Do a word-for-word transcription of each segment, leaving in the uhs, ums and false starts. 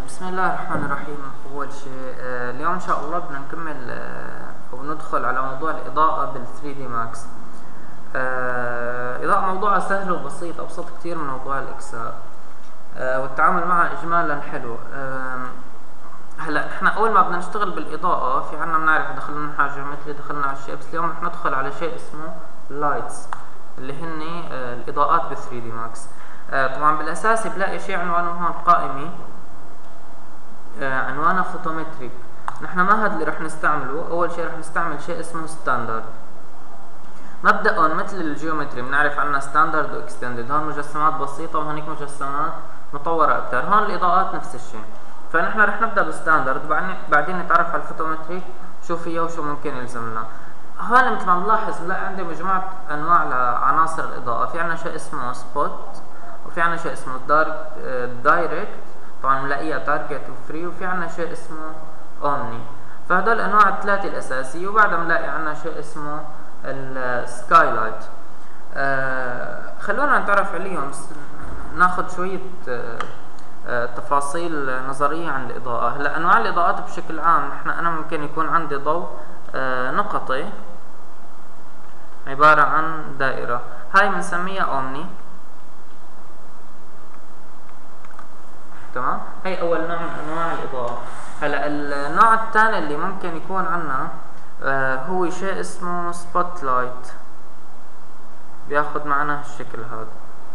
بسم الله الرحمن الرحيم. أول شيء اليوم إن شاء الله بدنا نكمل أو ندخل على موضوع الإضاءة بال ثري دي Max. إضاءة موضوعها سهل وبسيط، أبسط كتير من موضوع الإكساء والتعامل معها إجمالا حلو. هلا احنا أول ما بدنا نشتغل بالإضاءة في عنا بنعرف دخلنا على الجيومتري، دخلنا على الشيء، بس اليوم رح ندخل على شيء اسمه لايتس اللي هن الإضاءات بال ثري دي Max. طبعا بالأساس بلاقي شيء عنوانه هون قائمي، عنوانه فوتومتريك. نحن ما هذا اللي رح نستعمله. اول شيء رح نستعمل شيء اسمه ستاندرد. مبدأ مثل الجيومتري بنعرف عنا ستاندرد واكستندد، هون مجسمات بسيطة وهنيك مجسمات مطورة اكثر، هون الاضاءات نفس الشيء. فنحن رح نبدأ بالستاندرد، بعدين نتعرف على الفوتومتريك شو فيه وشو ممكن يلزمنا. هون مثل ما نلاحظ بنلاقي عندي مجموعة انواع لعناصر الاضاءة. في عنا شيء اسمه سبوت، وفي عنا شيء اسمه دارك دايركت، طبعا بنلاقيها تارجت وفري، وفي عنا شيء اسمه اومني. فهدول الانواع الثلاثه الاساسيه، وبعدها بنلاقي عنا شيء اسمه السكاي لايت. آه خلونا نتعرف عليهم، ناخذ شويه آه آه تفاصيل نظريه عن الاضاءه. هلا انواع الاضاءات بشكل عام، نحن انا ممكن يكون عندي ضوء آه نقطي عباره عن دائره، هاي بنسميها اومني. تمام، هي اول نوع من انواع الاضاءه. هلا النوع الثاني اللي ممكن يكون عندنا آه هو شيء اسمه سبوت لايت، بياخذ معنا هالشكل هذا.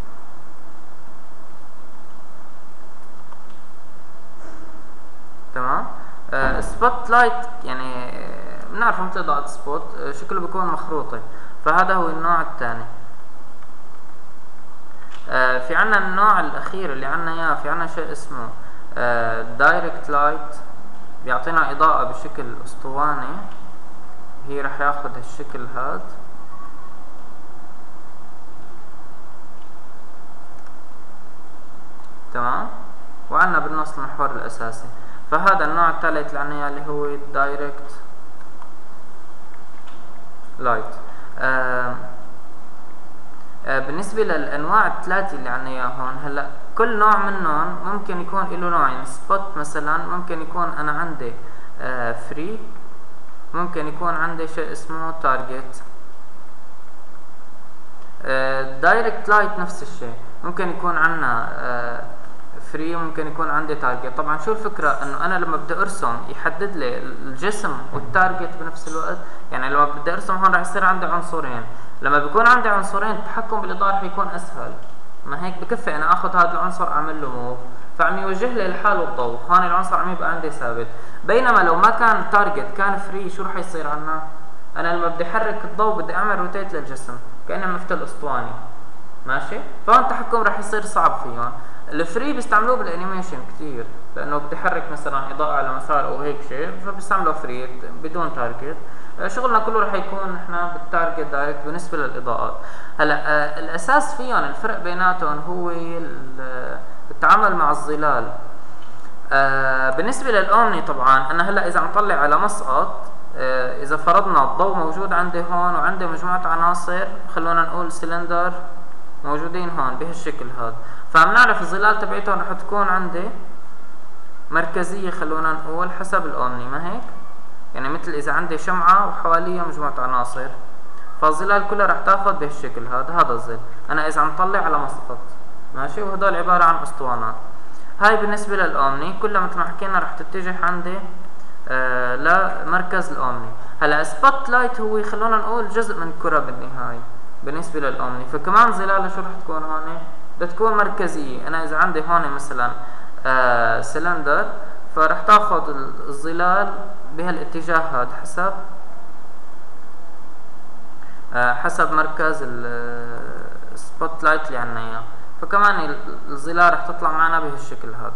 تمام، آه سبوت لايت يعني بنعرفه مثل اضاءه سبوت، آه شكله بيكون مخروطي، فهذا هو النوع الثاني. آه في عنا النوع الاخير اللي عنا اياه، في عنا شيء اسمه دايركت لايت، بيعطينا اضاءة بشكل اسطواني. هي رح ياخذ هالشكل هاد. تمام، وعنا بالنص المحور الاساسي. فهذا النوع الثالث اللي عنا اياه اللي هو دايركت لايت. آه بالنسبة للأنواع الثلاثة اللي عنا إياها هون، هلا كل نوع منهم ممكن يكون له نوعين. سبوت مثلا ممكن يكون أنا عندي آه فري، ممكن يكون عندي شيء اسمه تارجت. آه دايركت لايت نفس الشيء، ممكن يكون عنا آه فري، ممكن يكون عندي تارجت. طبعا شو الفكرة؟ انه انا لما بدي ارسم يحدد لي الجسم والتارجت بنفس الوقت. يعني لما بدي ارسم هون رح يصير عندي عنصرين، لما بيكون عندي عنصرين التحكم بالاضاءة رح يكون اسهل. ما هيك بكفي انا اخذ هذا العنصر اعمل له موف، فعم يوجه لي لحاله الضوء، هون العنصر عم يبقى عندي ثابت. بينما لو ما كان تارجت كان فري، شو رح يصير عنا؟ انا لما بدي احرك الضوء بدي اعمل روتيت للجسم كأني مثل اسطواني، ماشي؟ فهون التحكم رح يصير صعب فيهم. الفري بيستعملوه بالانيميشن كثير، لانه بدي احرك مثلا اضاءه على مسار او هيك شيء، فبيستعملوا فري بدون تارجت. شغلنا كله رح يكون نحن بالتارجت دايركت بالنسبه للاضاءات. هلا آه الاساس فيهم الفرق بيناتهم هو التعامل مع الظلال. آه بالنسبه للاومني طبعا انا هلا اذا عم طلع على مسقط، آه اذا فرضنا الضوء موجود عندي هون وعندي مجموعه عناصر، خلونا نقول سلندر موجودين هون بهالشكل هذا، فعم نعرف الظلال تبعتهم رح تكون عندي مركزيه، خلونا نقول حسب الاومني، ما هيك؟ يعني مثل اذا عندي شمعه وحواليها مجموعه عناصر، فالظلال كلها رح تاخذ بهالشكل هذا. هذا الظل انا اذا عم طلع على مسقط، ماشي؟ وهدول عباره عن اسطوانات. هاي بالنسبه للاومني كلها مثل ما حكينا رح تتجه عندي آه لمركز الاومني. هلا سبوت لايت هو خلونا نقول جزء من الكره بالنهايه بالنسبه للاومني، فكمان ظلالها شو رح تكون هون؟ بدها تكون مركزيه. انا اذا عندي هون مثلا آه سلندر، فرح تاخذ الظلال بهالاتجاه هذا حسب آه حسب مركز السبوت لايت اللي عنا اياه، فكمان الظلال رح تطلع معنا بهالشكل هذا.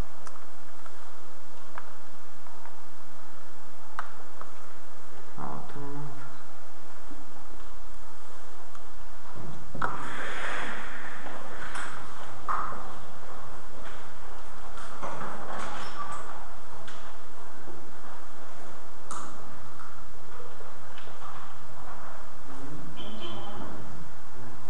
Thank you.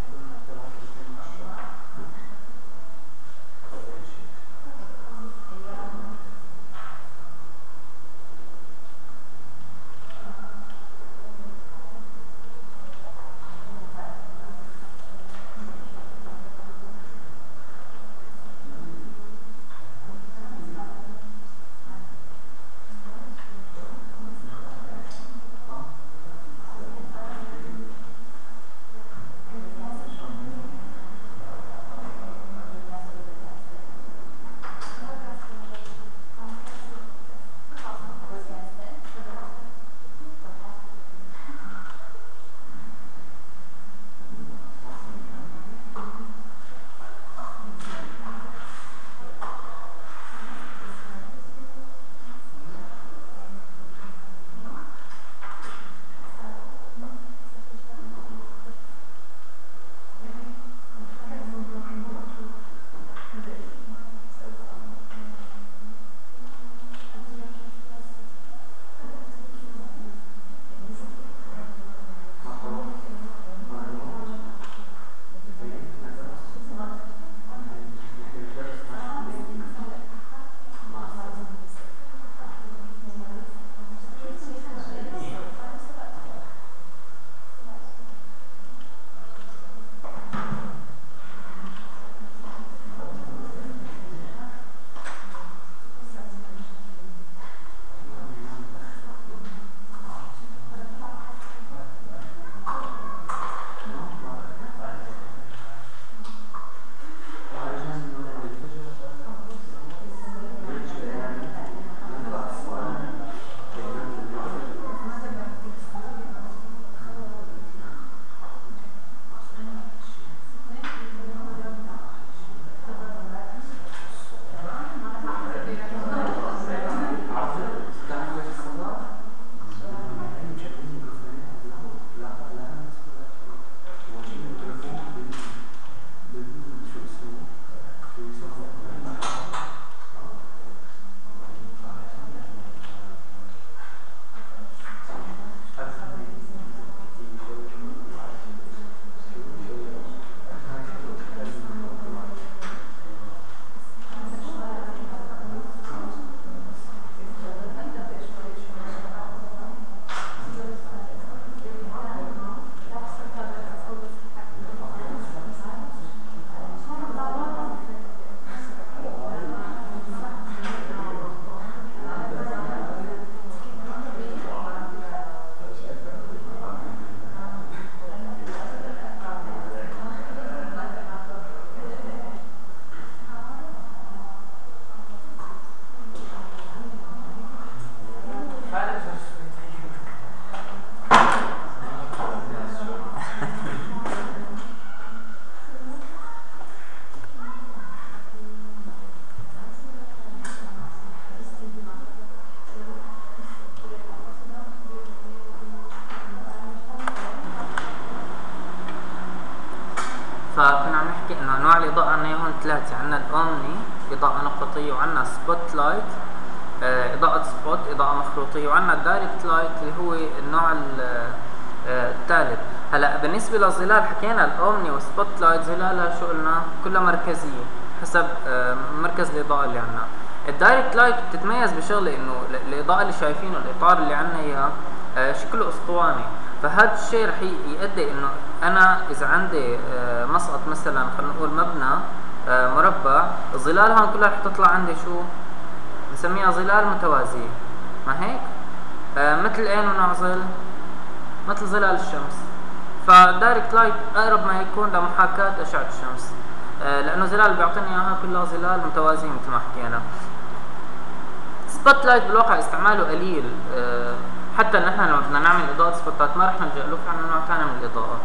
ثلاثة، عندنا الاومني اضاءة نقطية، وعندنا سبوت لايت آه اضاءة سبوت اضاءة مخروطية، وعندنا الدايركت لايت اللي هو النوع الثالث. آه هلا بالنسبة للظلال حكينا الاومني والسبوت لايت ظلالها شو قلنا؟ كلها مركزية حسب آه مركز الاضاءة اللي عندنا. الدايركت لايت بتتميز بشغله انه الاضاءة اللي شايفينه الاطار اللي عندنا اياه آه شكله اسطواني، فهذا الشيء رح يؤدي انه انا اذا عندي آه مسقط مثلا خلينا نقول مبنى آه مربع، الظلال هون كلها رح تطلع عندي شو؟ بنسميها ظلال متوازية، ما هيك؟ آه مثل اين ونوع ظل؟ مثل ظلال الشمس. فالدايركت لايت اقرب ما يكون لمحاكاة اشعة الشمس، آه لانه ظلال بيعطيني اياها كلها ظلال متوازية مثل ما حكينا. سبوت لايت بالواقع استعماله قليل، آه حتى نحن لما بدنا نعمل اضاءة سبوتات ما رح نلجأ له، في عندنا نوع ثاني من الاضاءة.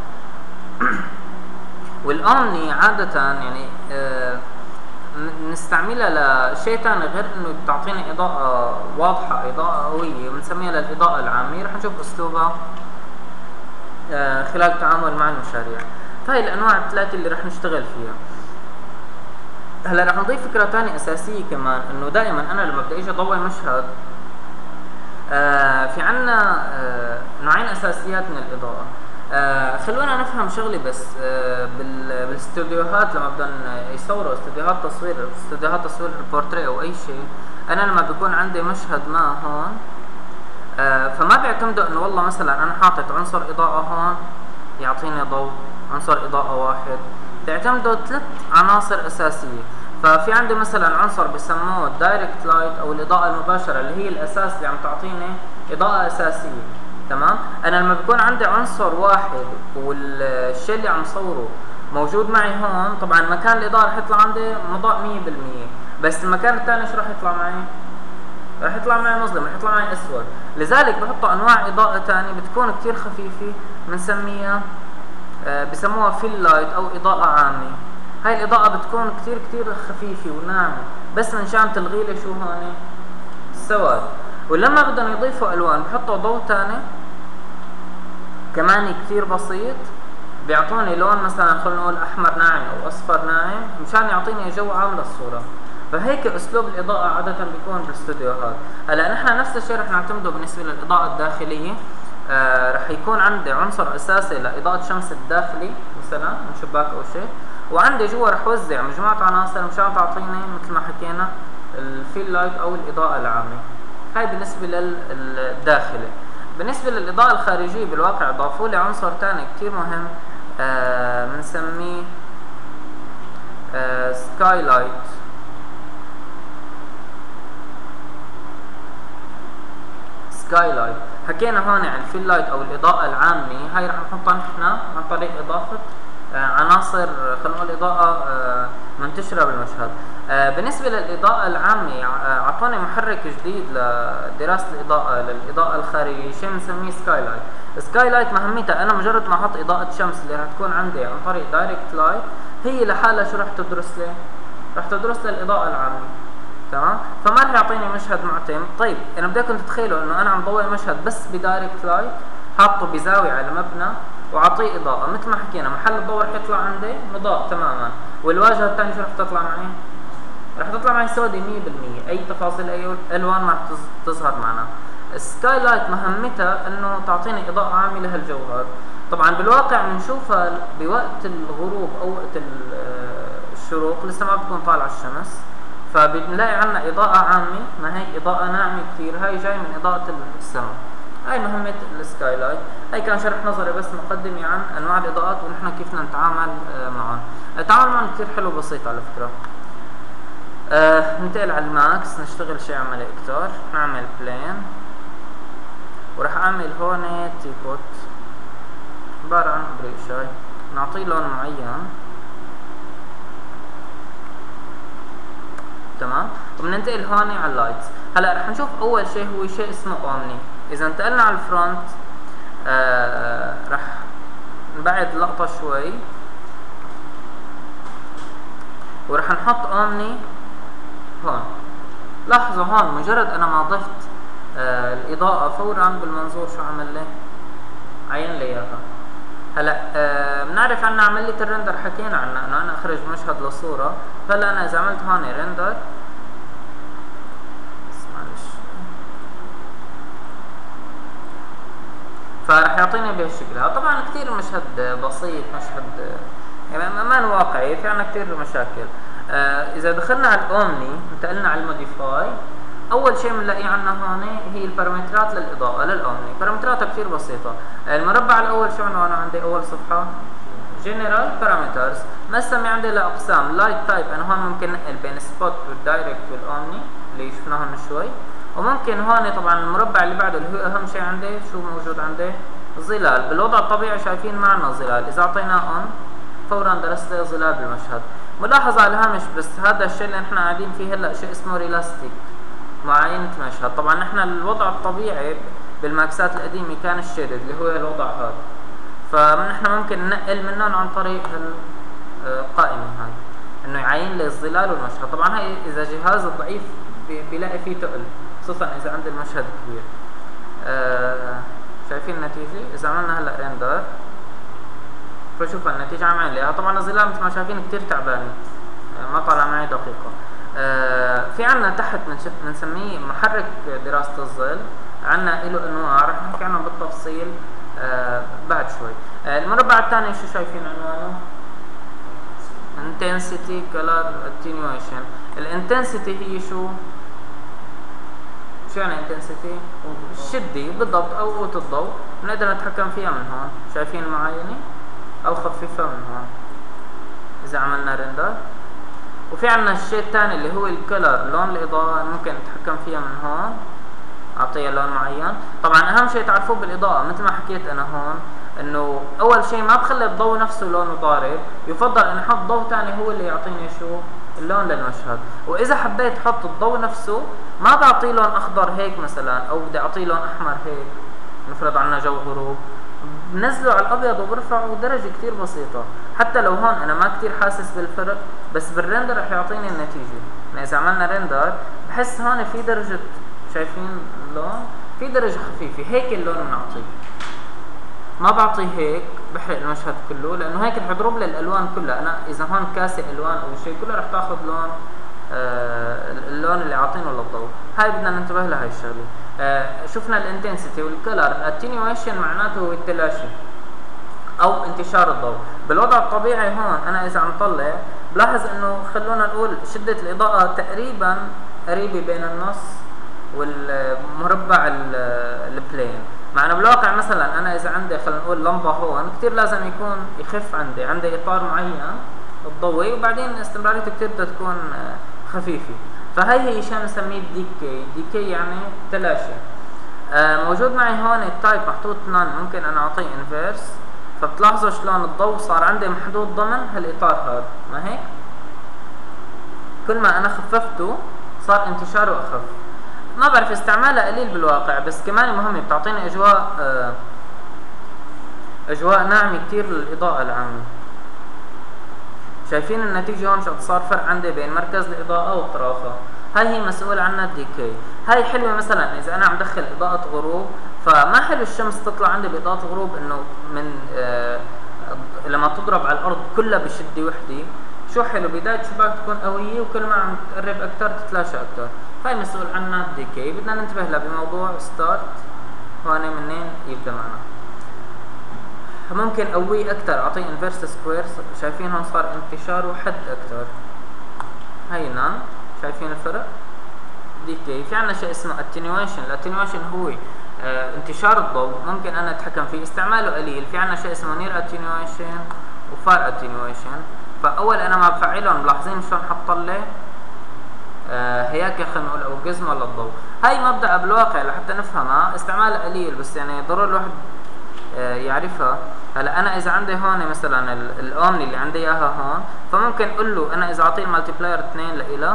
والاومني عادة يعني آه نستعملها لشيء ثاني غير انه بتعطيني اضاءة واضحة، اضاءة قوية، بنسميها للاضاءة العامة، رح نشوف اسلوبها آه خلال التعامل مع المشاريع. فهي الانواع الثلاثة اللي رح نشتغل فيها. هلا رح نضيف فكرة ثانية اساسية كمان، انه دائما انا لما بدي اجي اضوي مشهد آه في عنا آه نوعين اساسيات من الاضاءة. آه خلونا نفهم شغلي بس. آه بالاستوديوهات لما بدهم يصوروا استوديوهات تصوير استوديوهات تصوير البورتريه او اي شيء، انا لما بيكون عندي مشهد ما هون آه فما بيعتمدوا انه والله مثلا انا حاطط عنصر اضاءة هون يعطيني ضوء، عنصر اضاءة واحد، بيعتمدوا ثلاث عناصر اساسية. ففي عندي مثلا عنصر بسموه الدايركت لايت او الاضاءة المباشرة اللي هي الاساس اللي عم تعطيني اضاءة اساسية، تمام؟ انا لما بيكون عندي عنصر واحد والشيء اللي عم صوره موجود معي هون، طبعا مكان الاضاءة رح يطلع عندي مضاء مية بالمية، بس المكان الثاني شو رح يطلع معي؟ رح يطلع معي مظلم، رح يطلع معي اسود. لذلك بحطوا انواع اضاءة ثانية بتكون كثير خفيفة، بنسميها آه بسموها فيل لايت او اضاءة عامة. هاي الاضاءة بتكون كثير كثير خفيفة وناعمة، بس من شان تلغي لي شو هون؟ السواد. ولما بدهم يضيفوا الوان بحطوا ضوء ثاني كمان كثير بسيط، بيعطوني لون مثلا خلينا نقول احمر ناعم او اصفر ناعم، مشان يعطيني جو عام للصورة. فهيك اسلوب الاضاءة عادة بيكون بالاستوديوهات. هلا نحن نفس الشيء رح نعتمده بالنسبة للاضاءة الداخلية. آه رح يكون عندي عنصر اساسي لاضاءة شمس الداخلي مثلا من شباك او شيء، وعندي جوا رح وزع مجموعة عناصر مشان تعطيني مثل ما حكينا الفيل لايت او الاضاءة العامة. هاي بالنسبة للداخلي. بالنسبة للإضاءة الخارجية بالواقع ضافوا لي عنصر ثاني كتير مهم بنسميه آه سكاي لايت. سكاي لايت حكينا هون عن الفيل لايت او الإضاءة العامة، هاي رح نحطها نحن عن طريق إضافة آه عناصر خلينا نقول إضاءة آه منتشرة بالمشهد. آه بالنسبة للإضاءة العامة أعطوني محرك جديد لدراسة الإضاءة للإضاءة الخارجية، شيء بنسميه سكاي لايت. سكاي لايت مهمتها أنا مجرد ما أحط إضاءة شمس اللي رح تكون عندي عن طريق دايركت لايت، هي لحالها شو رح تدرس لي؟ رح تدرس لي الإضاءة العامة، تمام؟ فما رح يعطيني مشهد معتم. طيب أنا بدكم تتخيلوا إنه أنا عم ضوي مشهد بس بدايركت لايت، حاطه بزاوية على مبنى وأعطيه إضاءة، مثل ما حكينا محل الضوء رح يطلع عندي مضاء تماما، والواجهة الثانية شو رح تطلع معي؟ رح تطلع معي سوداء مية بالمية، اي تفاصيل اي الوان ما رح تظهر معنا. السكاي لايت مهمتها انه تعطيني اضاءة عامة لهالجو هذا. طبعا بالواقع بنشوفها بوقت الغروب او وقت الشروق لسه ما بتكون طالعة الشمس، فبنلاقي عنا اضاءة عامة، ما هيك اضاءة ناعمة كثير، هاي جاي من اضاءة السماء. هاي مهمة السكاي لايت. هاي كان شرح نظري بس مقدمة عن انواع الاضاءات ونحن كيف نتعامل معهم. التعامل معهم كثير حلو وبسيط على فكرة. آه ننتقل على الماكس، نشتغل شيء عملي اكتر، نعمل بلين وراح اعمل هون تيبوت عبارة عن ابريق شاي، نعطيه لون معين، تمام؟ وبننتقل هون على اللايتس. هلا رح نشوف اول شيء هو شيء اسمه اومني. اذا انتقلنا على الفرونت آه رح نبعد لقطة شوي ورح نحط اومني هون. لاحظوا هون مجرد انا ما ضفت آه الاضاءة فورا بالمنظور شو عمل لي؟ عين لي اياها. هلا آه بنعرف عنا عملية الرندر، حكينا عنها انه انا اخرج مشهد لصورة. فهلا انا اذا عملت هون رندر، فراح يعطيني بهالشكل. طبعا كثير مشهد بسيط، مشهد يعني ما واقعي، في عنا كثير مشاكل. آه اذا دخلنا على الاومني انتقلنا على الموديفاي، اول شيء بنلاقيه عنا هون هي البارامترات للاضاءه للاومني. بارامتراتها كثير بسيطه. المربع الاول شو عنوانه عندي؟ اول صفحه جنرال بارامترز، مسمي عندي لاقسام لايت تايب. انا هون ممكن نقل بين سبوت والدايركت والاومني اللي شفناهم من شوي. وممكن هون طبعا المربع اللي بعده اللي هو اهم شيء عندي، شو موجود عندي؟ ظلال. بالوضع الطبيعي شايفين معنا ظلال، اذا اعطيناه اون فورا درس لي ظلال بالمشهد. ملاحظه على الهامش بس، هذا الشيء اللي نحن قاعدين فيه هلا شيء اسمه ريلاستيك، معاينه مشهد. طبعا نحن الوضع الطبيعي بالماكسات القديمه كان الشيدد اللي هو الوضع هذا، فنحن ممكن ننقل منهم عن طريق القائمه هاي انه يعين لي الظلال والمشهد. طبعا هي اذا جهاز ضعيف بيلاقي فيه تقل، خصوصا اذا عندي المشهد كبير. آه شايفين النتيجه؟ اذا عملنا هلا ريندر فشوف النتيجه عم عين ليها. طبعا الظلال مثل ما شايفين كثير تعبانه، ما طلع معي دقيقه. آه في عنا تحت بنسميه محرك دراسه الظل، عنا له انواع رح نحكي عنهم بالتفصيل آه بعد شوي. آه المربع الثاني شو شايفين عنوانه؟ intensity color attenuation. الانتنسيتي هي شو؟ شو يعني intensity؟ الشدة بالضبط او قوة الضوء، بنقدر نتحكم فيها من هون، شايفين المعاينة؟ او خففها من هون اذا عملنا رندر. وفي عنا الشيء الثاني اللي هو الكلر، لون الاضاءة، ممكن نتحكم فيها من هون، اعطيها لون معين. طبعا اهم شيء تعرفوه بالاضاءة مثل ما حكيت انا هون، انه اول شيء ما بخلي الضوء نفسه لونه ضارب، يفضل ان احط ضوء ثاني هو اللي يعطيني شو؟ اللون للمشهد. واذا حبيت احط الضوء نفسه ما بعطيه لون اخضر هيك مثلا، او بدي اعطيه لون احمر هيك، نفرض عنا جو غروب، بنزله على الابيض وبرفعه درجه كثير بسيطه. حتى لو هون انا ما كثير حاسس بالفرق، بس بالرندر رح يعطيني النتيجه. يعني اذا عملنا رندر بحس هون في درجه، شايفين اللون؟ في درجه خفيفه، هيك اللون بنعطيه. ما بعطيه هيك بحرق المشهد كله، لانه هيك رح يضرب لي الالوان كلها. انا اذا هون كاسه الوان او شيء كله رح تاخذ لون آه اللون اللي عاطينه للضوء. هاي بدنا ننتبه لهي الشغله. آه شفنا الانتنسيتي والكلر. الاتنيويشن معناته هو التلاشي او انتشار الضوء. بالوضع الطبيعي هون انا اذا عم طلع بلاحظ انه خلونا نقول شده الاضاءه تقريبا قريبه بين النص والمربع البلين. مع انه بالواقع مثلا انا اذا عندي خلينا نقول لمبه هون كثير لازم يكون يخف عندي، عندي اطار معين الضوئي، وبعدين استمراريته كثير بدها تكون خفيفه. فهي هي شيء بنسميه ديكي. ديكي يعني تلاشي. آه موجود معي هون التايب محطوط نان، ممكن انا اعطيه انفيرس، فبتلاحظوا شلون الضوء صار عندي محدود ضمن هالاطار هذا، ما هيك؟ كل ما انا خففته صار انتشاره اخف. ما بعرف استعمالها قليل بالواقع، بس كمان مهمه، بتعطيني اجواء آه اجواء ناعمه كثير للاضاءه العامه. شايفين النتيجه هون شو صار فرق عندي بين مركز الاضاءه واطرافها. هاي هي مسؤول عنها الديكي. هاي حلوه مثلا اذا انا عم دخل اضاءه غروب، فما حلو الشمس تطلع عندي باضاءه غروب انه من آه لما تضرب على الارض كلها بشده وحده. شو حلو بدايه شباك تكون قويه، وكل ما عم تقرب اكثر تتلاشى اكثر. هاي مسؤول عنها الديكي. بدنا ننتبه لها بموضوع ستارت. هون منين يبدا معنا؟ ممكن قوي اكثر، اعطيه انفيرس سكوير. شايفين هون صار انتشاره حد اكثر. هاي نان، شايفين الفرق؟ ديكي. في عندنا شيء اسمه اتنيويشن. الاتنيويشن هو آه انتشار الضوء، ممكن انا اتحكم فيه، استعماله قليل. في عندنا شيء اسمه نير اتنيويشن وفار اتنيويشن. فاول انا ما بفعلهم ملاحظين شلون حط لي آه هياكل خلينا نقول او جزمه للضوء. هاي مبدأ بالواقع لحتى نفهمها استعمالها قليل، بس يعني ضروري الواحد آه يعرفها. هلا انا اذا عندي هون مثلا الاومني اللي عندي اياها هون، فممكن اقول له انا اذا اعطيه المالتي بلاير اثنين لإلها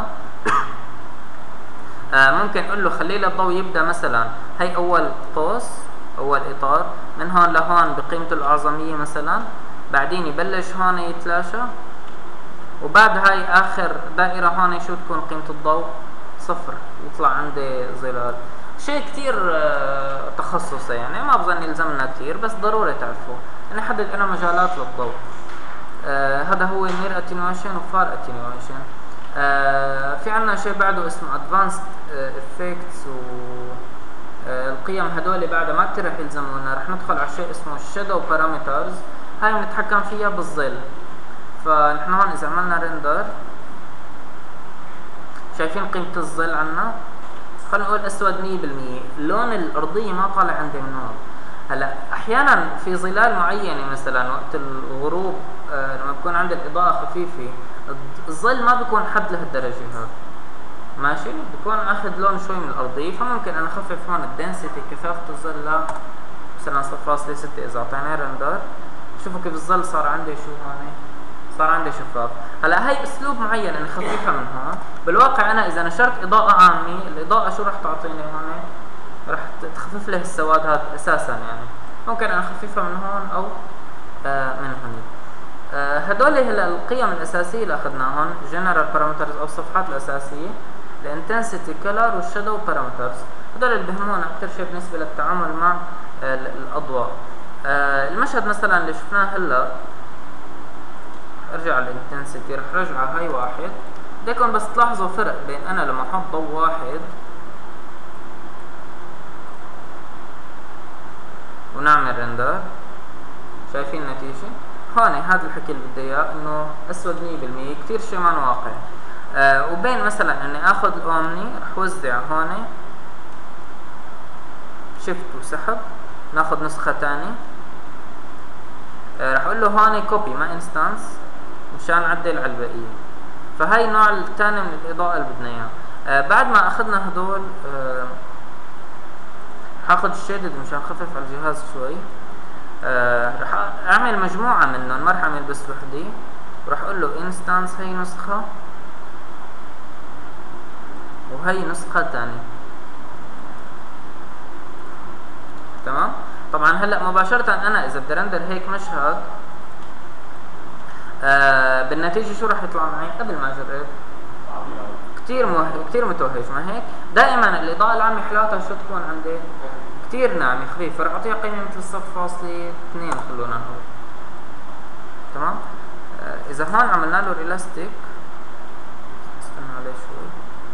آه ممكن اقول له خلي لي الضوء يبدا مثلا هي اول قوس اول اطار من هون لهون بقيمته الاعظميه مثلا، بعدين يبلش هون يتلاشى، وبعد هاي اخر دائره هون شو تكون قيمه الضوء؟ صفر، يطلع عندي ظلال. شيء كثير آه تخصصي يعني ما بظن يلزمنا كثير، بس ضروري تعرفوه. أنا أحدد أنا مجالات للضوء. آه هذا هو نير اتنيويشن وفار اتنيويشن. آه في عنا شيء بعده اسمه ادفانسد افكتس، و آه القيم هدول بعدها ما كتير رح يلزمونا. رح ندخل على شيء اسمه الشادو بارامترز، هاي بنتحكم فيها بالظل. فنحن هون اذا عملنا ريندر شايفين قيمة الظل عنا، خلينا نقول اسود مية بالمية، اللون الارضية ما طالع عندي من هون. هلا احيانا في ظلال معينه مثلا وقت الغروب آه لما بكون عندي الاضاءه خفيفه الظل ما بيكون حد لهالدرجه هذا، ماشي، بكون اخذ لون شوي من الارضيه، فممكن انا اخفف هون الدنسيتي كثافه الظل ل مثلا صفر فاصلة ستة. اذا اعطيناه رندر شوفوا كيف الظل صار عندي شو هون، صار عندي شفاف. هلا هي اسلوب معين اني اخففها من هون. بالواقع انا اذا نشرت اضاءه عامه، الاضاءه شو راح تعطيني هون؟ راح تخفف له السواد هذا اساسا. يعني ممكن انا اخففها من هون او آه من هون. آه هدول هلا القيم الاساسيه اللي اخذناهم، جنرال بارامترز او الصفحات الاساسيه، الانتنسيتي كلر والشادو بارامترز. هدول اللي بهمونا اكثر شيء بالنسبه للتعامل مع آه الاضواء. آه المشهد مثلا اللي شفناه هلا، ارجع للانتنسيتي، رح رجعها هاي واحد. بدكم بس تلاحظوا فرق بين انا لما احط ضوء واحد ونعمل رندر، شايفين النتيجة؟ هون هذا الحكي اللي بدي اياه، انه اسود مية بالمية، كثير شيء ما واقع. آه وبين مثلا اني اخذ الاومني رح وزع هون شيفت وسحب، ناخذ نسخة ثانية. آه رح اقول له هون كوبي ما انستانس مشان نعدل على البقية. فهي النوع الثاني من الاضاءة اللي بدنا اياه. آه بعد ما اخذنا هدول آه هاخد الشيدد مشان اخفف على الجهاز شوي. آه رح اعمل مجموعة منهم، ما رح اعمل بس وحدي، ورح اقول له انستانس هي نسخة وهي نسخة ثانية. تمام؟ طبعا هلا مباشرة انا اذا بدي رندر هيك مشهد آه بالنتيجة شو رح يطلع معي قبل ما اجرب؟ كثير مه... كثير متوهج. ما هيك؟ دائما الاضاءة العامة حالاتها شو تكون عندي؟ كثير ناعمة خفيفة، رح اعطيها قيمة مثل صفر فاصلة اثنين خلونا نقول. تمام؟ آه اذا هون عملنا له ريلاستيك، استنى عليه شوي،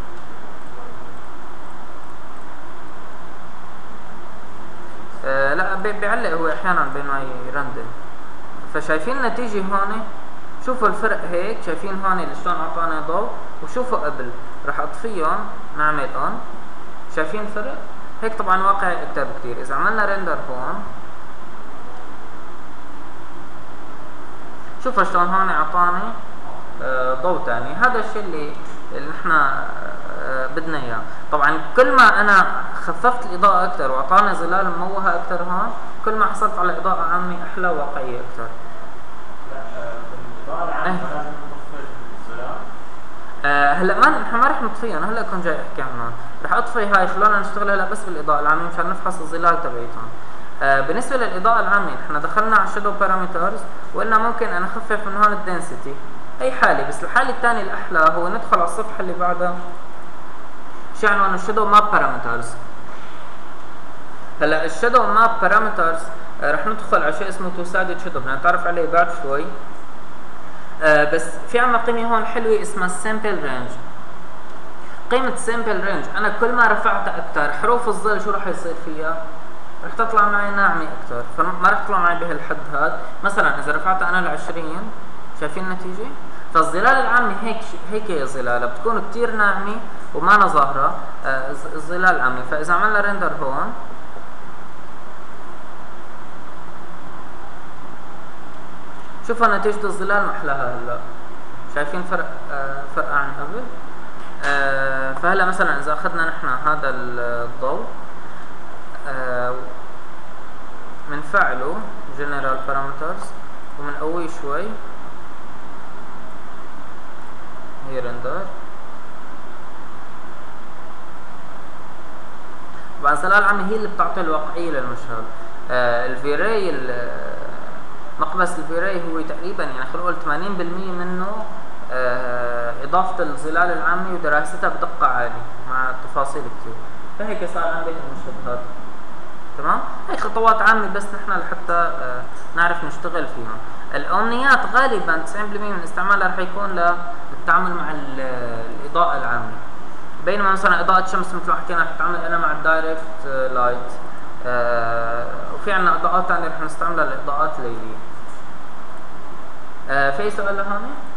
آه لا بيعلق هو احيانا بين ما يرندم. فشايفين النتيجة هون؟ شوفوا الفرق هيك، شايفين هون شلون اعطاني ضوء، وشوفوا قبل. رح اطفيهم نعمل اون، شايفين الفرق؟ هيك طبعا واقعي اكثر بكثير. اذا عملنا ريندر هون شوفوا شلون هون اعطاني آه ضوء ثاني. هذا الشيء اللي اللي نحن آه بدنا اياه. طبعا كل ما انا خففت الاضاءة اكثر واعطاني ظلال مموهة اكثر هون، كل ما حصلت على اضاءة عامة احلى واقعية اكثر. آه هلا ما نحن ما رح نطفيها، انا هلا كنت جاي احكي عنهم. رح اطفي هاي شلون نشتغل هلا بس بالاضاءه العامه مشان نفحص الظلال تبعيتهم. آه بالنسبه للاضاءه العامه نحن دخلنا على الشادو بارامترز وقلنا ممكن انا اخفف من هون الدنسيتي، اي حاله. بس الحاله الثانيه الاحلى هو ندخل على الصفحه اللي بعدها، شو عنوان الشادو ماب بارامترز. هلا الشادو ماب بارامترز آه رح ندخل على شيء اسمه تو سايدد شادو، بدنا نتعرف عليه بعد شوي. آه بس في عنا قيمة هون حلوة اسمها السامبل رينج. قيمة السامبل رينج أنا كل ما رفعتها أكثر حروف الظل شو رح يصير فيها؟ رح تطلع معي ناعمة أكثر، فما رح تطلع معي بهالحد هذا. مثلا إذا رفعتها أنا ل عشرين، شايفين النتيجة؟ فالظلال العامة هيك هيك هي ظلالها بتكون كثير ناعمة وما ظاهرة آه الظلال العامة. فإذا عملنا ريندر هون شوفوا نتيجة الظلال محلاها هلا، شايفين فرق آه فرق عن قبل. آه فهلا مثلا اذا اخذنا نحن هذا الضوء آه منفعله جنرال بارامترز ومنقويه شوي، هي رندر. طبعا الظلال العامة هي اللي بتعطي الواقعية للمشهد. آه الفيراي مقبس الفيراي هو تقريبا يعني خلينا نقول ثمانين بالمية منه آه اضافه الظلال العامه ودراستها بدقه عاليه مع تفاصيل كثير. فهيك صار عندك المشهد هذا. تمام. هي خطوات عامة بس نحن لحتى آه نعرف نشتغل فيهم. الأمنيات غالبا تسعين بالمئة من استعمالها رح يكون للتعامل مع الإضاءة العامة، بينما مثلا إضاءة شمس مثل ما حكينا رح تتعامل أنا مع الدايركت لايت، آه وفي عنا إضاءات ثانية رح نستعملها للإضاءات الليلية. آه في سؤال لهون؟